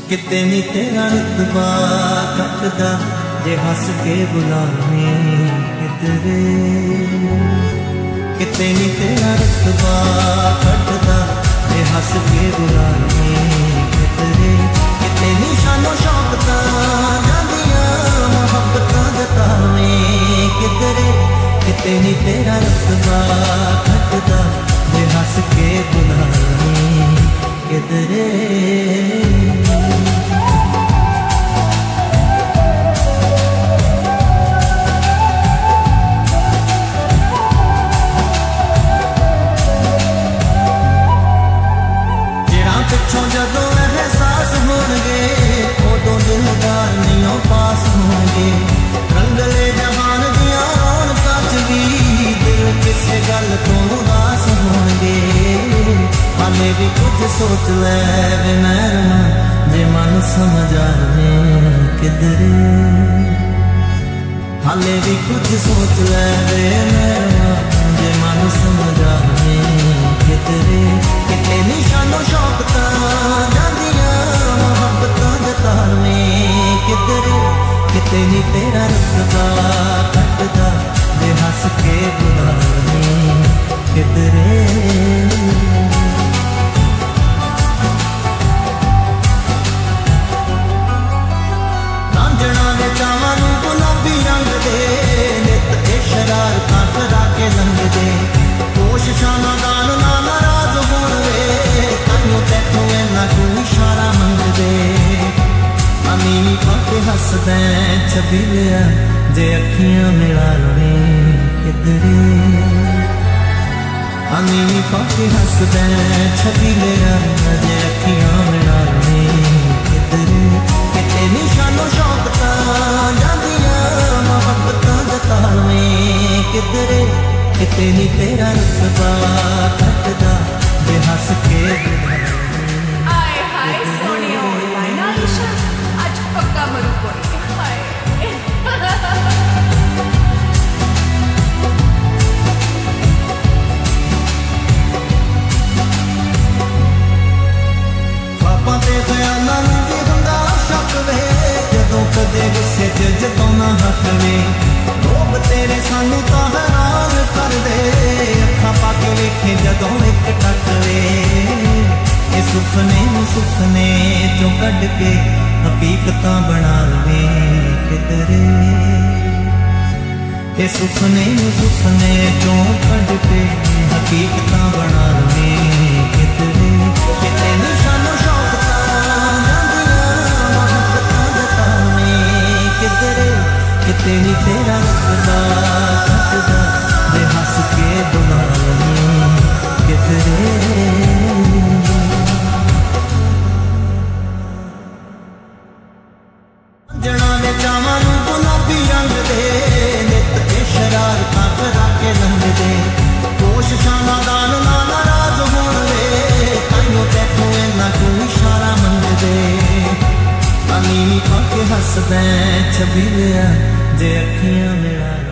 किते नी तेरा रुतबा घटदा जे हस के बुलावें किधरे। किते नी तेरा रुतबा घटदा जे हस के बुलावें किधरे। किते नी शानो शौकतां जांदियां मुहब्बतां जतावें किधरे। किते नी तेरा रुतबा घटदा जे हस के बुलावें किधरे। पिछों जदों एहसास होणगे उदों दिलदार नहीं पास होणगे। रंगले जहान दियां रौनकां च भी दिल किसे गल तों उदास होणगे। हाले भी कुछ सोच लै वे मैरमा जे मन समझ आवे किधरे। हाले भी कुछ सोच लै वे मैरमा जे मन समझ आवे किधरे। किते निशानो शौकतां जांदियां मुहब्बतां जतावें किधरे। किते नी तेरा रुतबा घटदा जे हस के बुलावें किधरे। रांझणा दे चावां नूं गुलाबी रंग दे नित ए शरारतां करा के लंघदे। कोशिशां नादान ना नाराज होण वे तैनूं तैथों इन्ना तूं इशारा मंगदे। अमीनी पाके हसदैं छबीलिया जे अखियां मिला लवें किधरे। अमीनी पाके हसदैं छबीलिया जे अखियां मिला लवें किधरे। किते निशानो शौकतां जांदियां मुहब्बतां जतावें किधरे। किते नी तेरा रुतबा घटदा जे हस के बुलावें। आए हाय सोनिया ऑनलाइन आलिशा आज पक्का मरू पड़ी हाय। ख्वाबां ते ख्यालां नूं भी हुंदा शक वे जदों कदे गुस्से च जताउणा हक वे। लोग तेरे सानू तां हैरान कर दे अखां पाके वेखे जदों एक टक वे। ये सुपने नूं सुपने चों कढ के हकीकतां बना लवें किधरे। ये सुपने नूं सुपने चों कढ के हकीकतां बना लवें किधरे। किते निशानो शौकतां जांदियां मुहब्बतां जतावें किधरे। किते नी तेरा रुतबा घटदा जे हस के बुलावें किधरे। जना दे चावां नूं गुलाबी रंग दे नित ए शरारतां करा के लंघदे। कोशिशां नादान ना नाराज होण वे तैनूं तैथों इन्ना तूं इशारा मंगदे। अमीनी पाके हसदैं छबीलिया जे अखियां मिला